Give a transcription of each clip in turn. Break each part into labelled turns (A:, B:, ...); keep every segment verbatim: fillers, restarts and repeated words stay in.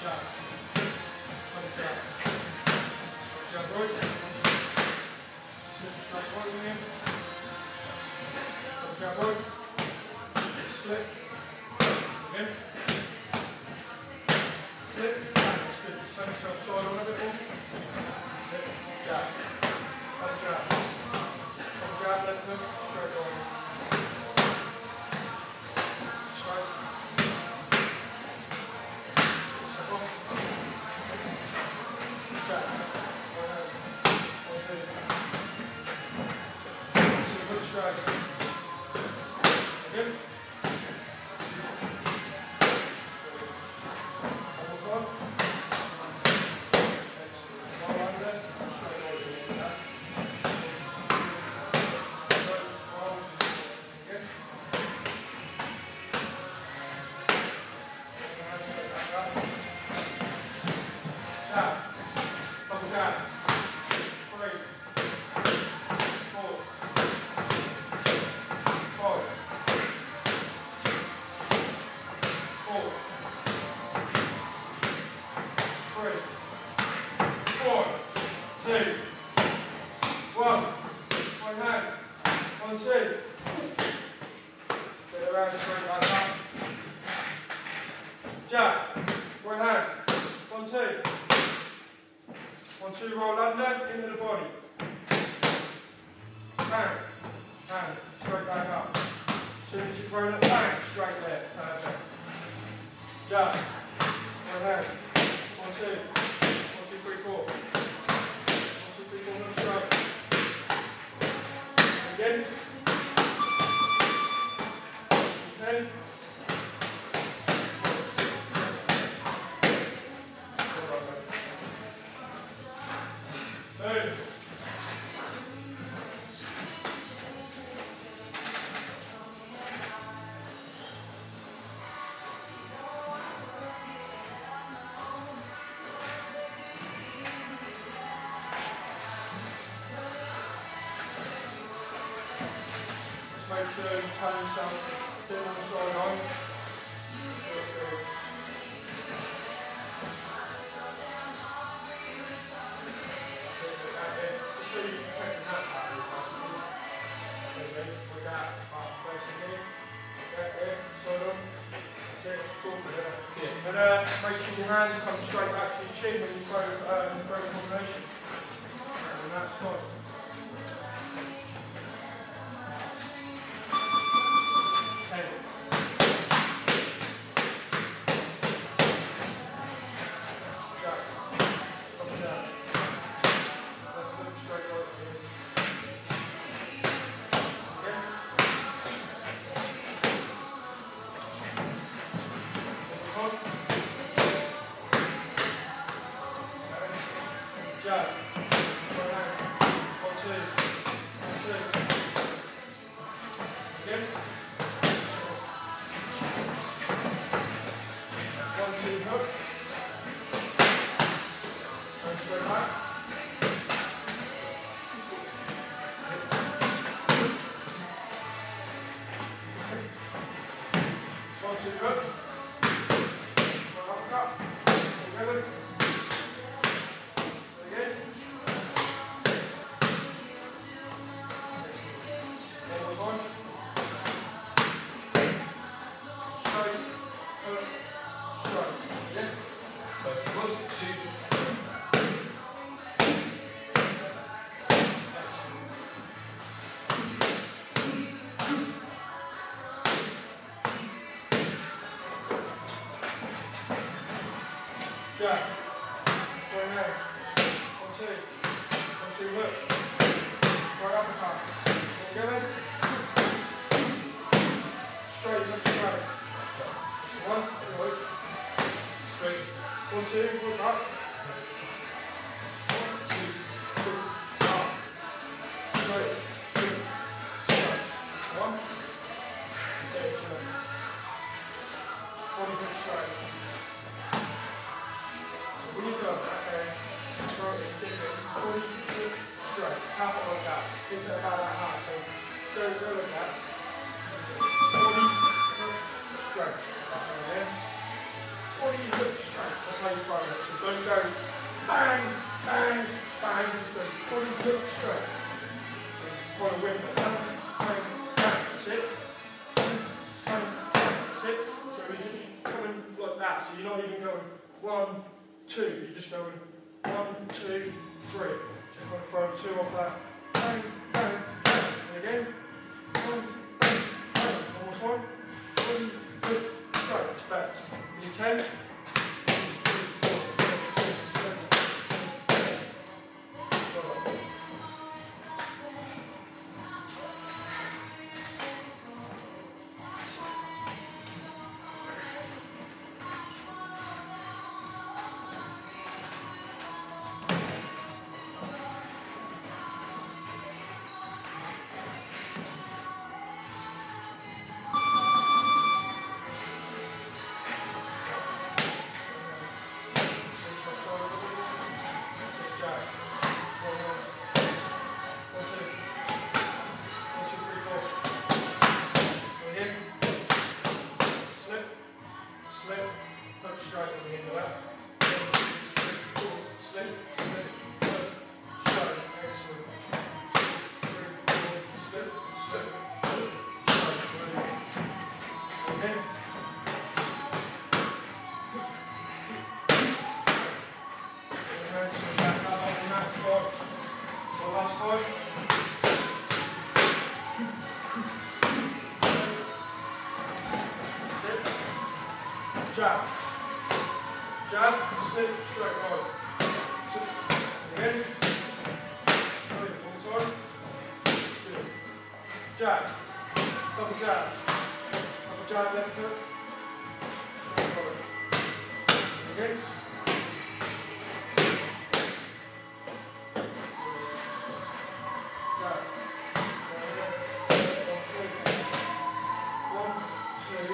A: jab. One jab. Jab right. Slip straight right in here. One jab right. Slip. Again. Slip. That's good. Just turn yourself side on a bit more. Slip. Jab. One jab. One jab, left hook. Straight on. Straight. Step off. Jab. One hand. One two. Two hook straight. Again. Jab, right hand, one, two, one, two, roll under, into the body, bang, hand, straight back up, as soon as you throw it, bang, straight there, perfect, jab, right hand, one, two, one, two, three, four, one, two, three, four, no straight, again, ten, make sure you turn yourself still on the side on. Just so you can take that out of your muscle. With that up facing in. That there, side on. That's it, talk with it. Yeah. And uh, make sure your hands come straight back to your chin when you throw, um, throw a combination. And that's fine. Jab. One hand. One, two. One, two. Again. One, two, hook. And straight back. One, two, hook. One uppercut. Together. Jab. One hand. One, two. One, two, hook. Right uppercut. Together. Straight, hook straight. One, hook. Straight. One, two, hook up. One, two, hook up. Straight, hook, straight. One. Okay, straight. One, hook straight. When you go, okay, throw it, dip it, forty, straight, tap it like that, into about that high, so go, go like that, forty, straight, okay, forty, straight, That's how you throw it. So don't go bang, bang, bang, just go body look straight. So it's quite a whip. Bang, bang, bang. That's it. Bang, bang, that's it. So it's coming like that. So you're not even going one, two. You're just going one, two, three. So you're going to throw two off that. Bang, bang, bang. And again. One, bang, bang. One more time. One, two, straight. It's back. In ten. Jab, jab, slip, straight, right. Again, one time, good. Jab, double jab, double jab, left foot, straight, right. Again. Jab, one, two,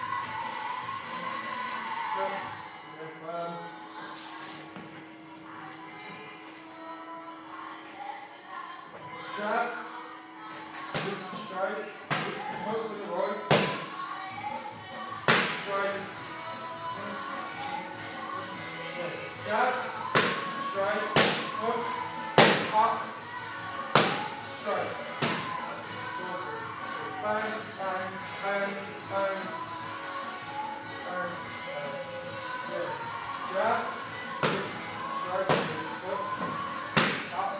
A: jab, straight, hook with the right, straight, jab, straight, hook, up, straight, bang, bang, bang, bang, bang, bang, jab, straight, hook, up,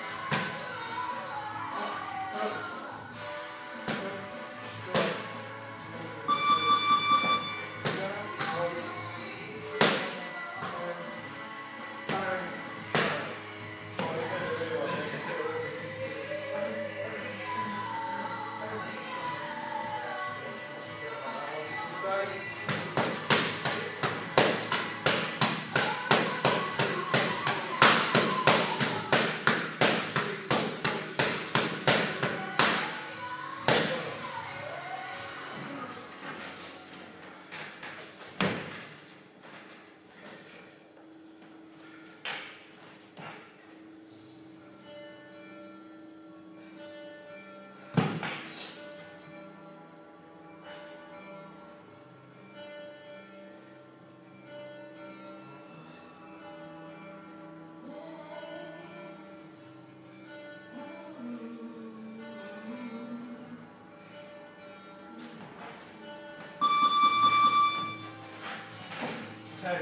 A: ten.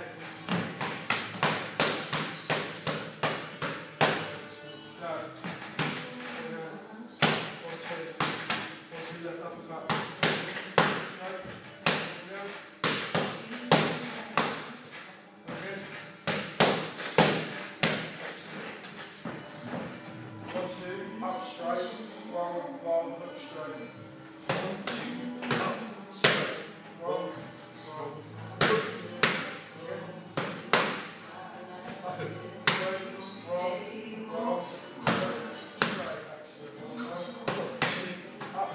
A: Up straight, roll, roll, look straight. One, two, up, straight, roll, roll. Again. Up, straight, roll, roll, straight, straight. Excellent. One time. One, two, up.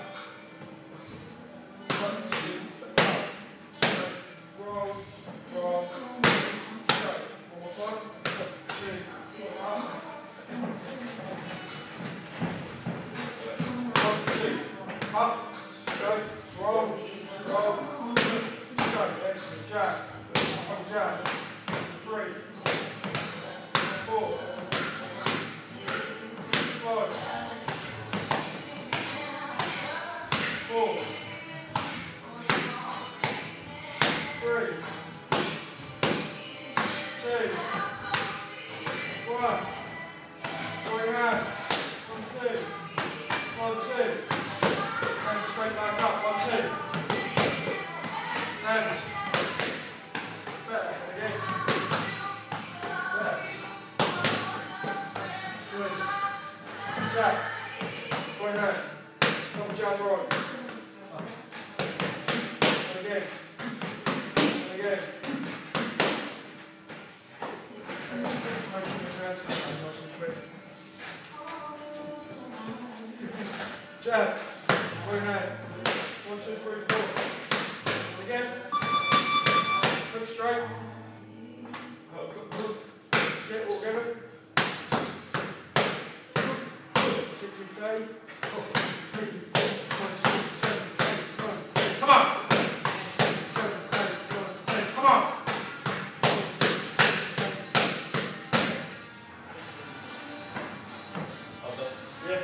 A: One, two, up. Straight, roll, roll, straight. One more time. One, two, up. Up, straight, roll, roll, straight, excellent, jab, one jab, two, one. Going hand, one, two, one, two. Hands straight back up, one, two. Hands. Back, again. Back. Good. Jab. Going hand. Double jab right. And again. And again. Jab, one hand, one, two, three, four. And again, hook straight, hook, hook, hook, sit all together, sit through fade, four, three, four, five, six, seven, eight, nine, ten, come on! Six, seven, eight, nine, ten, come on! Yeah.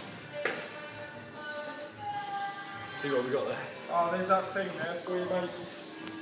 B: See what we got there.
A: Oh, there's that thing there for you, mate.